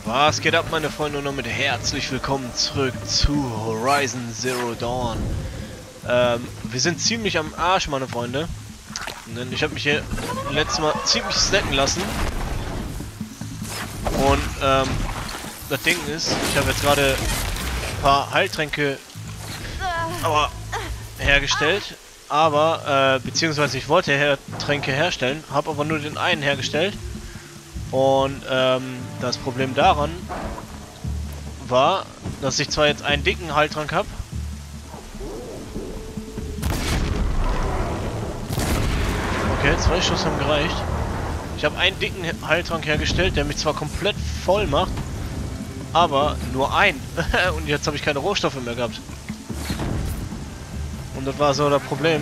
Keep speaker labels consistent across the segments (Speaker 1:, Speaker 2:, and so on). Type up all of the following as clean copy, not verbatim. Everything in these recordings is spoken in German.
Speaker 1: Was geht ab, meine Freunde, und damit herzlich willkommen zurück zu Horizon Zero Dawn. Wir sind ziemlich am Arsch, meine Freunde. Denn ich habe mich hier letztes Mal ziemlich snacken lassen. Und das Ding ist, ich habe jetzt gerade ein paar Heiltränke hergestellt. Aber, beziehungsweise ich wollte Heiltränke herstellen, habe aber nur den einen hergestellt. Und das Problem daran war, dass ich zwar jetzt einen dicken Heiltrank habe, okay, 2 Schuss haben gereicht. Ich habe einen dicken Heiltrank hergestellt, der mich zwar komplett voll macht, aber nur einen. Und jetzt habe ich keine Rohstoffe mehr gehabt. Und das war so das Problem.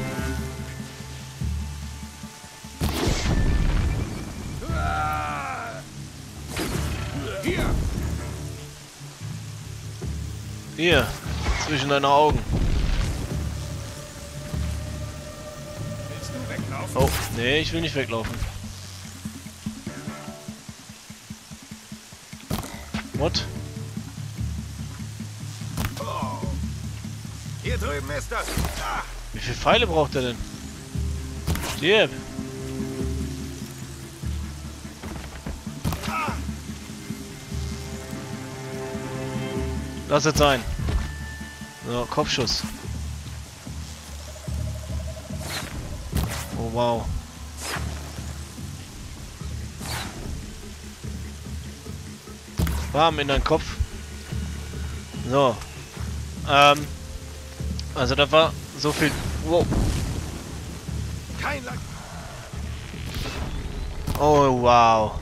Speaker 1: Hier, zwischen deine Augen.
Speaker 2: Willst du weglaufen?
Speaker 1: Oh, nee, ich will nicht weglaufen. What?
Speaker 2: Oh. Hier drüben ist das. Ah.
Speaker 1: Wie viele Pfeile braucht er denn? Stirb! Lass es sein. So, Kopfschuss. Oh, wow. Bam in deinen Kopf. So. Also da war so viel. Wow.
Speaker 2: Kein Lack.
Speaker 1: Oh, wow.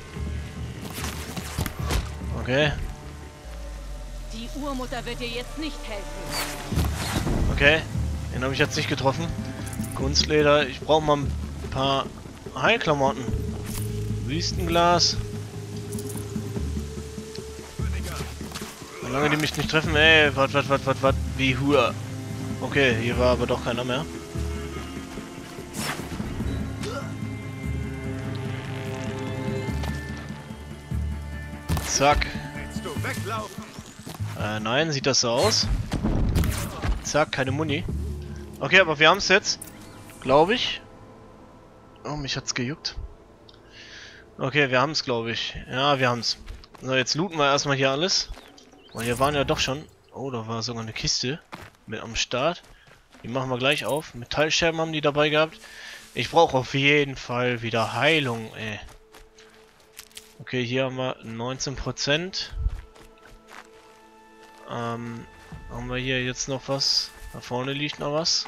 Speaker 1: Okay.
Speaker 3: Die Urmutter wird dir jetzt nicht helfen.
Speaker 1: Okay. Den habe ich jetzt nicht getroffen. Kunstleder. Ich brauche mal ein paar Heilklamotten. Wüstenglas. Solange die mich nicht treffen. Ey, wat. Wie Hua. Okay, hier war aber doch keiner mehr. Zack.
Speaker 2: Willst du weglaufen?
Speaker 1: Nein, sieht das so aus? Zack, keine Muni. Okay, aber wir haben es jetzt. Glaube ich. Oh, mich hat's gejuckt. Okay, wir haben es, glaube ich. Ja, wir haben es. So, jetzt looten wir erstmal hier alles. Weil hier waren ja doch schon... Oh, da war sogar eine Kiste mit am Start. Die machen wir gleich auf. Metallscherben haben die dabei gehabt. Ich brauche auf jeden Fall wieder Heilung, ey. Okay, hier haben wir 19%. Haben wir hier jetzt noch was? Da vorne liegt noch was.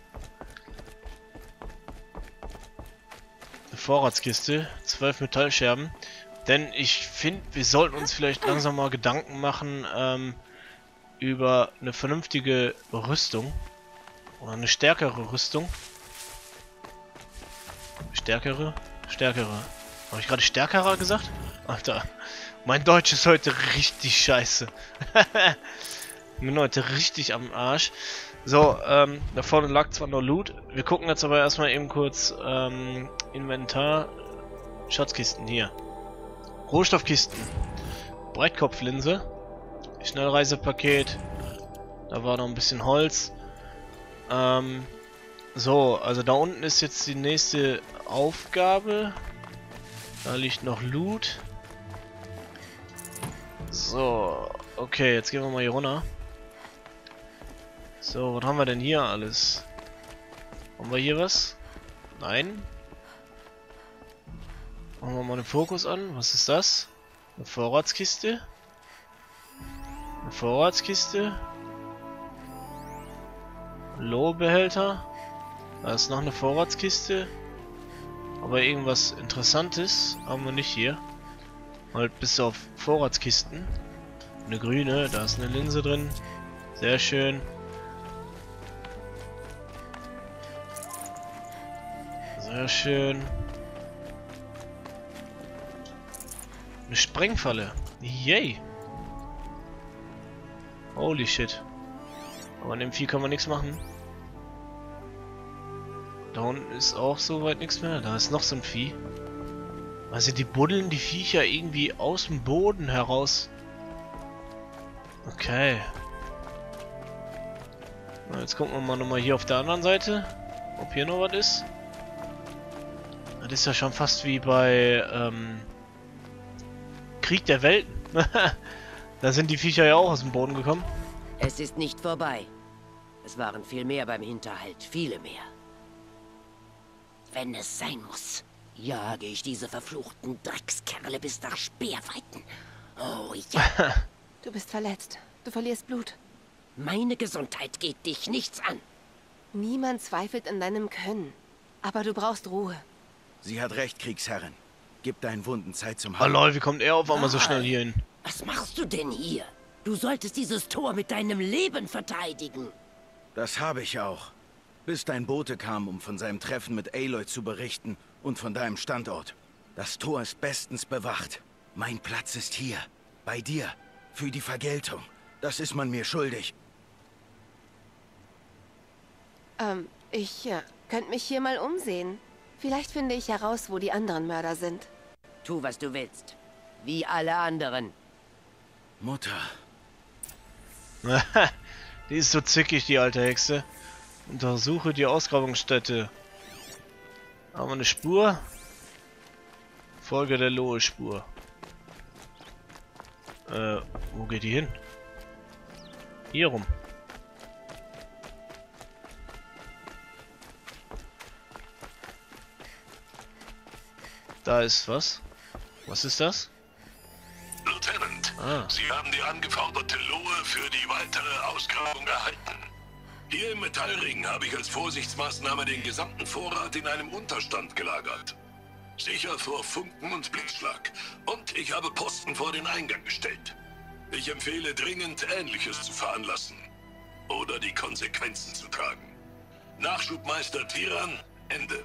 Speaker 1: Eine Vorratskiste, 12 Metallscherben. Denn ich finde, wir sollten uns vielleicht langsam mal Gedanken machen über eine vernünftige Rüstung. Oder eine stärkere Rüstung. Stärkere? Habe ich gerade stärkerer gesagt? Alter, mein Deutsch ist heute richtig scheiße. Bin heute richtig am Arsch. So, da vorne lag zwar noch Loot. Wir gucken jetzt aber erstmal eben kurz Inventar. Schatzkisten hier. Rohstoffkisten. Breitkopflinse. Schnellreisepaket. Da war noch ein bisschen Holz. So, also da unten ist jetzt die nächste Aufgabe. Da liegt noch Loot. So, okay, jetzt gehen wir mal hier runter. So, was haben wir denn hier alles? Haben wir hier was? Nein. Machen wir mal den Fokus an. Was ist das? Eine Vorratskiste. Eine Vorratskiste. Lohbehälter. Da ist noch eine Vorratskiste. Aber irgendwas Interessantes haben wir nicht hier. Halt bis auf Vorratskisten. Eine grüne, da ist eine Linse drin. Sehr schön. Sehr schön. Eine Sprengfalle. Yay. Holy shit. Aber an dem Vieh kann man nichts machen. Da unten ist auch soweit nichts mehr. Da ist noch so ein Vieh. Also die buddeln die Viecher irgendwie aus dem Boden heraus. Okay. Na, jetzt gucken wir mal nochmal hier auf der anderen Seite, ob hier noch was ist. Das ist ja schon fast wie bei Krieg der Welten. Da sind die Viecher ja auch aus dem Boden gekommen.
Speaker 4: Es ist nicht vorbei. Es waren viel mehr beim Hinterhalt, viele mehr. Wenn es sein muss, jage ich diese verfluchten Dreckskerle bis nach Speerweiten. Oh ja.
Speaker 5: Du bist verletzt. Du verlierst Blut.
Speaker 4: Meine Gesundheit geht dich nichts an.
Speaker 5: Niemand zweifelt an deinem Können. Aber du brauchst Ruhe.
Speaker 6: Sie hat recht, Kriegsherrin. Gib deinen Wunden Zeit zum
Speaker 1: Oh
Speaker 6: Heilen.
Speaker 1: lol, wie kommt er auf einmal so schnell hier hin?
Speaker 4: Was machst du denn hier? Du solltest dieses Tor mit deinem Leben verteidigen.
Speaker 6: Das habe ich auch. Bis dein Bote kam, um von seinem Treffen mit Aloy zu berichten und von deinem Standort. Das Tor ist bestens bewacht. Mein Platz ist hier. Bei dir. Für die Vergeltung. Das ist man mir schuldig.
Speaker 5: Ich könnte mich hier mal umsehen. Vielleicht finde ich heraus, wo die anderen Mörder sind.
Speaker 4: Tu, was du willst. Wie alle anderen.
Speaker 6: Mutter.
Speaker 1: Die ist so zickig, die alte Hexe. Untersuche die Ausgrabungsstätte. Haben wir eine Spur? Folge der Lohe-Spur. Wo geht die hin? Hier rum. Da ist was. Was ist das?
Speaker 7: Lieutenant,
Speaker 1: Ah.
Speaker 7: Sie haben die angeforderte Lohe für die weitere Ausgrabung erhalten. Hier im Metallring habe ich als Vorsichtsmaßnahme den gesamten Vorrat in einem Unterstand gelagert. Sicher vor Funken und Blitzschlag. Und ich habe Posten vor den Eingang gestellt. Ich empfehle dringend, Ähnliches zu veranlassen. Oder die Konsequenzen zu tragen. Nachschubmeister Tiran, Ende.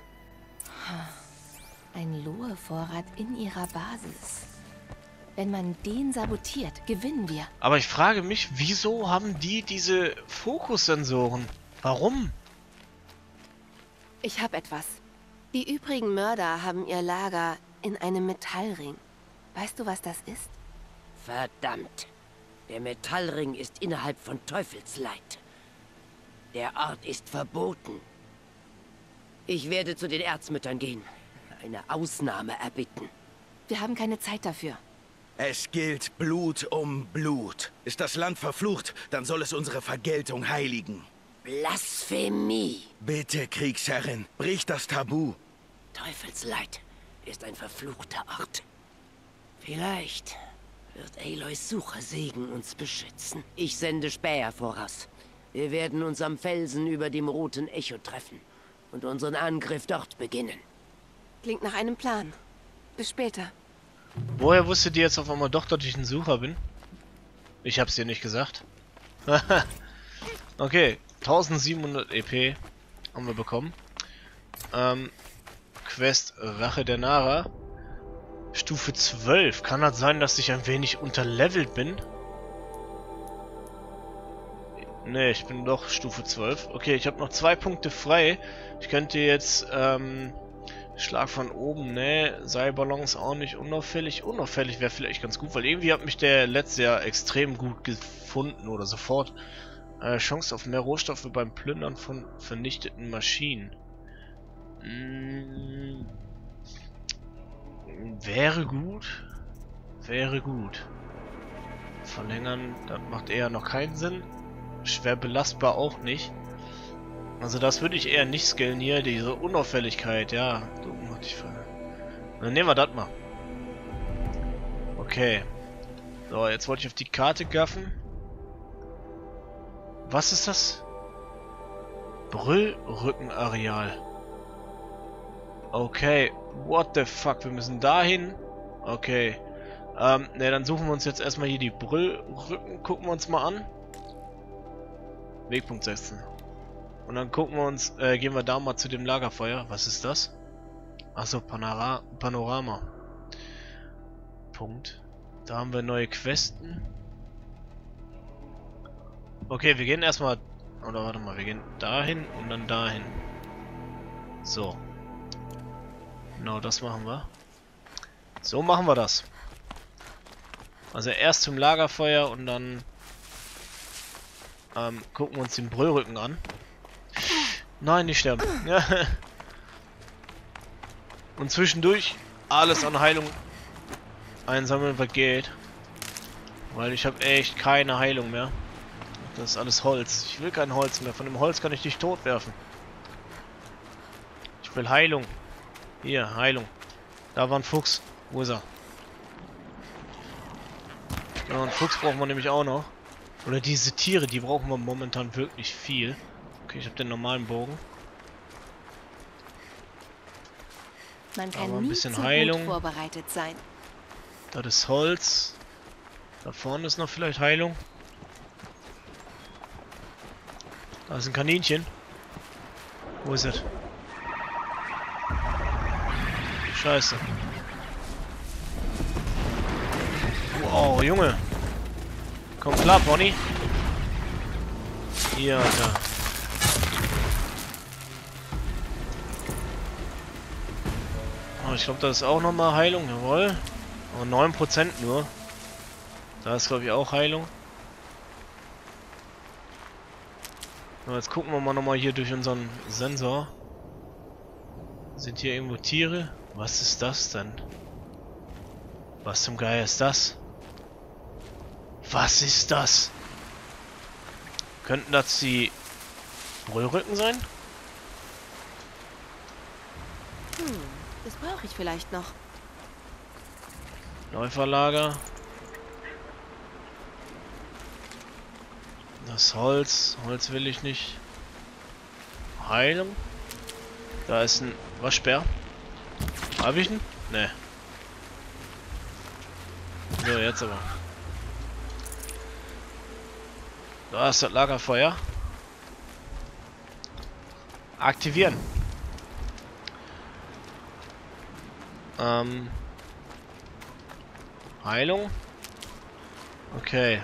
Speaker 5: Ein Lohe-Vorrat in ihrer Basis. Wenn man den sabotiert, gewinnen wir.
Speaker 1: Aber ich frage mich, wieso haben die diese Fokussensoren? Warum?
Speaker 5: Ich habe etwas. Die übrigen Mörder haben ihr Lager in einem Metallring. Weißt du, was das ist?
Speaker 4: Verdammt. Der Metallring ist innerhalb von Teufelsleid. Der Ort ist verboten. Ich werde zu den Erzmüttern gehen. Eine Ausnahme erbitten.
Speaker 5: Wir haben keine Zeit dafür.
Speaker 6: Es gilt Blut um Blut. Ist das Land verflucht, dann soll es unsere Vergeltung heiligen.
Speaker 4: Blasphemie.
Speaker 6: Bitte, Kriegsherrin, brich das Tabu.
Speaker 4: Teufelsleid ist ein verfluchter Ort. Vielleicht wird Aloys Suchersegen uns beschützen. Ich sende Späher voraus. Wir werden uns am Felsen über dem Roten Echo treffen und unseren Angriff dort beginnen.
Speaker 5: Klingt nach einem Plan. Bis später.
Speaker 1: Woher wusstet ihr jetzt auf einmal doch, dass ich ein Sucher bin? Ich hab's dir nicht gesagt. Okay, 1700 EP haben wir bekommen. Quest Rache der Nara. Stufe 12. Kann das sein, dass ich ein wenig unterlevelt bin? Ne, ich bin doch Stufe 12. Okay, ich habe noch 2 Punkte frei. Ich könnte jetzt, Schlag von oben, ne, Seilballons auch nicht unauffällig. Unauffällig wäre vielleicht ganz gut, weil irgendwie hat mich der letzte Jahr extrem gut gefunden oder sofort. Chance auf mehr Rohstoffe beim Plündern von vernichteten Maschinen. Wäre gut. Wäre gut. Verlängern, das macht eher noch keinen Sinn. Schwer belastbar auch nicht. Also das würde ich eher nicht skillen hier, diese Unauffälligkeit, ja. Dann nehmen wir das mal. Okay. So, jetzt wollte ich auf die Karte gaffen. Was ist das? Brüllrückenareal. Okay. What the fuck? Wir müssen dahin. Okay. Ne, dann suchen wir uns jetzt erstmal hier die Brüllrücken. Gucken wir uns mal an. Wegpunkt setzen. Und dann gucken wir uns, gehen wir da mal zu dem Lagerfeuer. Was ist das? Achso, Panorama. Punkt. Da haben wir neue Questen. Okay, wir gehen erstmal... Oder warte mal, wir gehen dahin und dann dahin. So. Genau, das machen wir. So machen wir das. Also erst zum Lagerfeuer und dann gucken wir uns den Brüllrücken an. Nein, nicht sterben. Ja. Und zwischendurch alles an Heilung einsammeln, was geht. Weil ich habe echt keine Heilung mehr. Das ist alles Holz. Ich will kein Holz mehr. Von dem Holz kann ich dich tot werfen. Ich will Heilung. Hier, Heilung. Da war ein Fuchs. Wo ist er? Ja, einen Fuchs brauchen wir nämlich auch noch. Oder diese Tiere, die brauchen wir momentan wirklich viel. Okay, ich habe den normalen Bogen.
Speaker 5: Man kann
Speaker 1: Aber ein
Speaker 5: nie
Speaker 1: bisschen
Speaker 5: zu
Speaker 1: Heilung.
Speaker 5: gut vorbereitet sein.
Speaker 1: Das ist Holz. Da vorne ist noch vielleicht Heilung. Da ist ein Kaninchen. Wo ist es? Scheiße. Wow, Junge. Komm klar, Pony. Hier, Alter. Oh, ich glaube, das ist auch nochmal Heilung, jawohl. Aber 9% nur. Da ist, glaube ich, auch Heilung. So, jetzt gucken wir mal nochmal hier durch unseren Sensor. Sind hier irgendwo Tiere? Was ist das denn? Was zum Geier ist das? Was ist das? Könnten das die Brüllrücken sein?
Speaker 5: Das brauche ich vielleicht noch.
Speaker 1: Läuferlager. Das Holz. Holz will ich nicht. Heilung. Da ist ein Waschbär. Hab ich ihn? Ne. So, jetzt aber. Da ist das Lagerfeuer. Aktivieren. Heilung. Okay.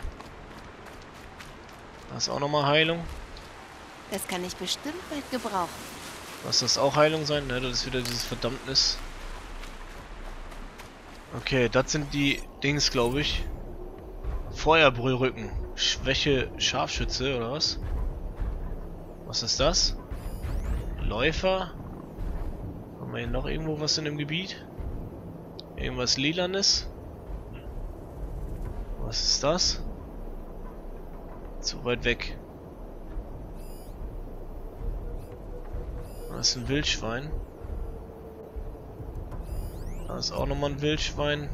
Speaker 1: Da ist auch nochmal Heilung.
Speaker 5: Das kann ich bestimmt bald gebrauchen.
Speaker 1: Lass das auch Heilung sein? Ne, das ist wieder dieses Verdammnis. Okay, das sind die Dings, glaube ich. Feuerbrüllrücken. Schwäche Scharfschütze, oder was? Was ist das? Läufer. Haben wir hier noch irgendwo was in dem Gebiet? Irgendwas Lilanes? Was ist das? Zu weit weg. Da ist ein Wildschwein. Da ist auch nochmal ein Wildschwein.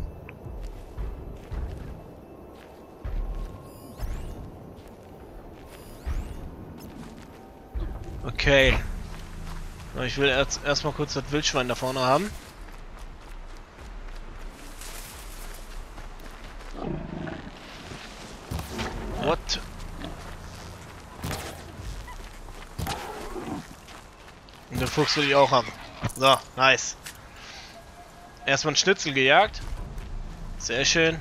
Speaker 1: Okay. Na, ich will erstmal kurz das Wildschwein da vorne haben. What? Und den Fuchs will ich auch haben. So, nice. Erstmal ein Schnitzel gejagt. Sehr schön.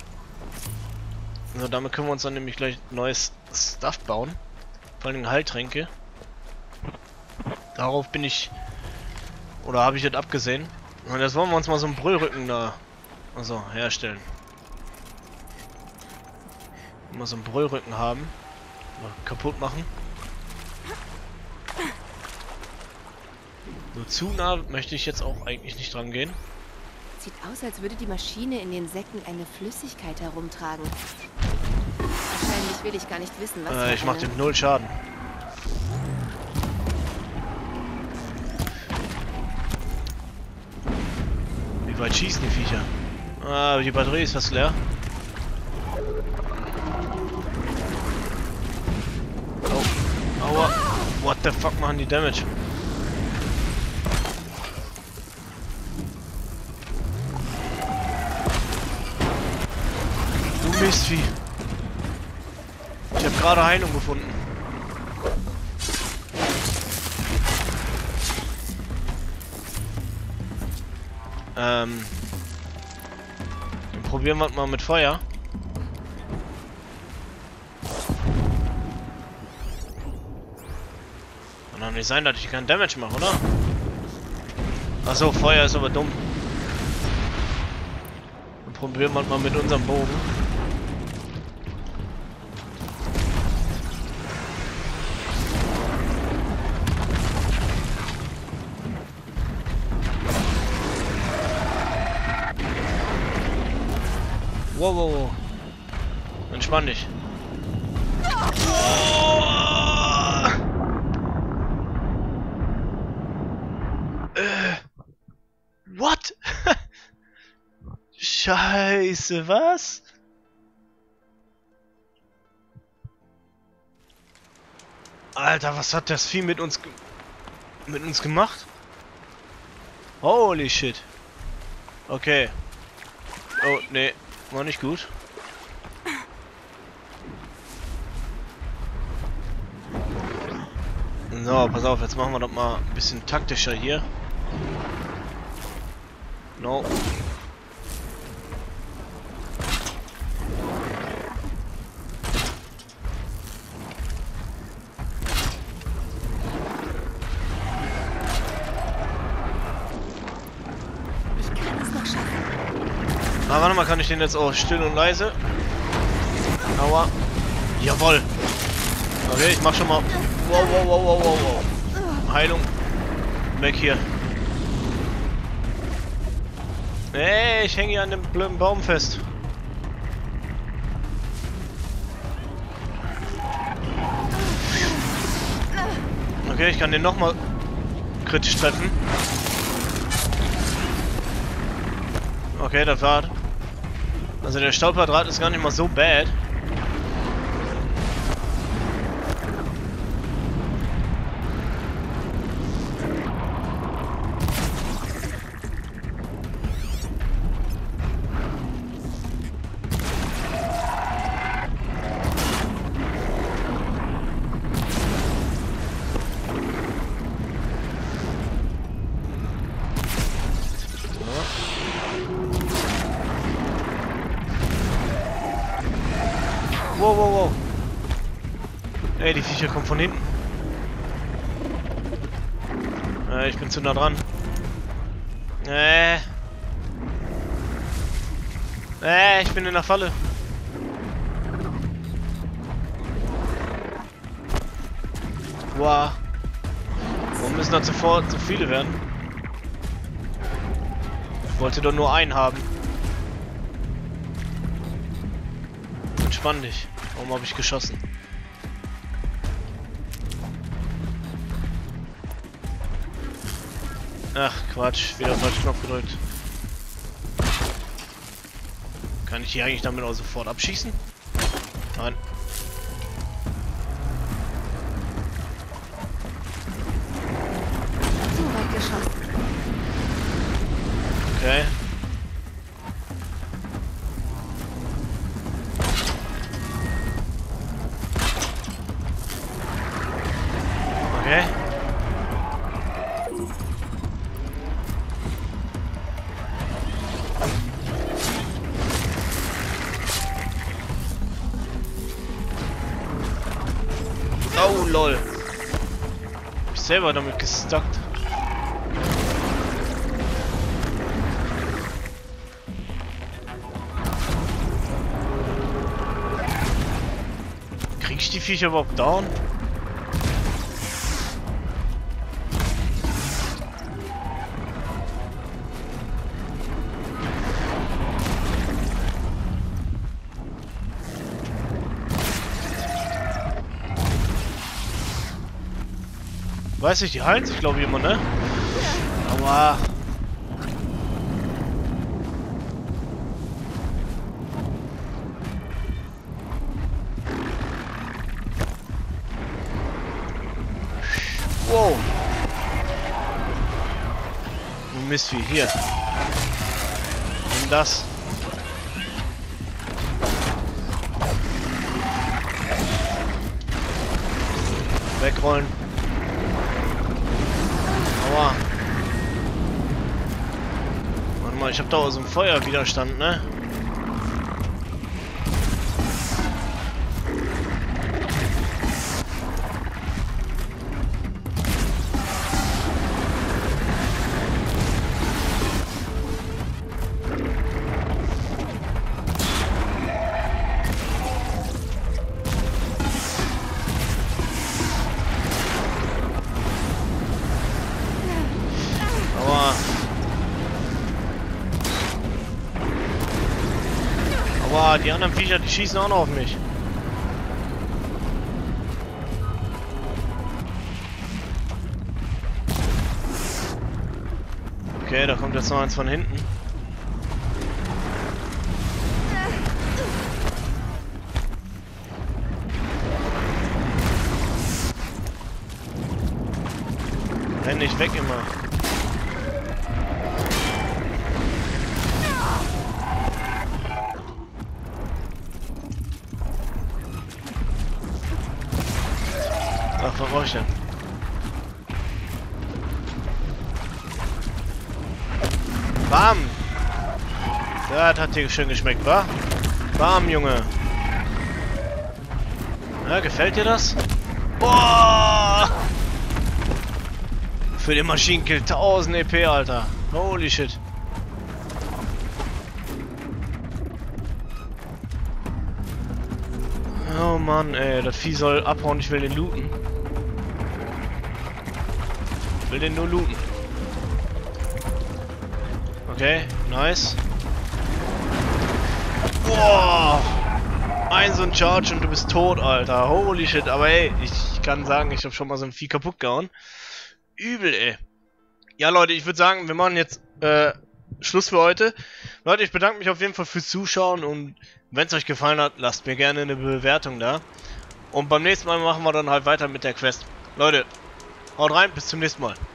Speaker 1: So, damit können wir uns dann nämlich gleich neues Stuff bauen. Vor allem Heiltränke. Darauf bin ich... Oder habe ich das abgesehen. Und jetzt wollen wir uns mal so einen Brüllrücken da... Also, herstellen. Mal so einen Brüllrücken haben. Mal kaputt machen. So zu nah möchte ich jetzt auch eigentlich nicht dran gehen.
Speaker 5: Sieht aus, als würde die Maschine in den Säcken eine Flüssigkeit herumtragen. Wahrscheinlich will ich gar nicht wissen, was
Speaker 1: Ich mach dem 0 Schaden. Wie weit schießen die Viecher? Ah, die Batterie ist fast leer. Oh. Aua. What the fuck machen die Damage? Du Mistvieh. Ich habe gerade Heilung gefunden. Dann probieren wir mal mit Feuer. Kann doch nicht sein, dass ich keinen Damage mache, oder? Achso, Feuer ist aber dumm. Probieren wir mal mit unserem Bogen. Wow, wow, wow. Entspann dich. What? Scheiße, was? Alter, was hat das Vieh mit uns gemacht? Holy shit. Okay. Oh, nee. War nicht gut. So, pass auf, jetzt machen wir doch mal ein bisschen taktischer hier. No.
Speaker 5: Ich kann es noch schaffen.
Speaker 1: Ah, warte mal, kann ich den jetzt auch still und leise? Aua. Jawohl. Okay, ich mach schon mal. Wow, wow, wow, wow, wow, wow. Heilung. Weg hier. Hey, ich hänge hier an dem blöden Baum fest. Okay, ich kann den nochmal kritisch treffen. Okay, das war... Also der Stauquadrat ist gar nicht mal so bad. Wow, wow, wow. Ey, die Viecher kommen von hinten. Ich bin zu nah dran. Ich bin in der Falle. Wow. Warum müssen da sofort so viele werden? Ich wollte doch nur einen haben. Entspann dich. Warum habe ich geschossen? Ach, Quatsch. Wieder falsch Knopf gedrückt. Kann ich die eigentlich damit auch sofort abschießen? Nein.
Speaker 5: So weit geschossen.
Speaker 1: Okay. Okay. Oh lol. Ich selber damit gestuckt. Krieg ich die Viecher überhaupt down? Weiß ich, die heilen sich, glaube ich, immer, ne? Aua. Wow. Mist, wie hier. Nimm das. Wegrollen. Aua. Warte mal, ich hab da aus dem Feuerwiderstand, ne? Boah, die anderen Viecher, die schießen auch noch auf mich. Okay, da kommt jetzt noch eins von hinten. Renn nicht weg immer. Ach, was brauche ich denn? Bam! Das hat dir schön geschmeckt, wa? Bam, Junge! Ja, gefällt dir das? Boah! Für den Maschinenkill 1000 EP, Alter. Holy shit. Oh Mann, ey. Das Vieh soll abhauen. Ich will den looten. Ich will den nur looten. Okay, nice. Boah! Ein so ein Charge und du bist tot, Alter. Holy shit. Aber ey, ich kann sagen, ich habe schon mal so ein Vieh kaputt gehauen. Übel, ey. Ja, Leute, ich würde sagen, wir machen jetzt Schluss für heute. Leute, ich bedanke mich auf jeden Fall fürs Zuschauen und wenn es euch gefallen hat, lasst mir gerne eine Bewertung da. Und beim nächsten Mal machen wir dann halt weiter mit der Quest. Leute, haut rein, bis zum nächsten Mal.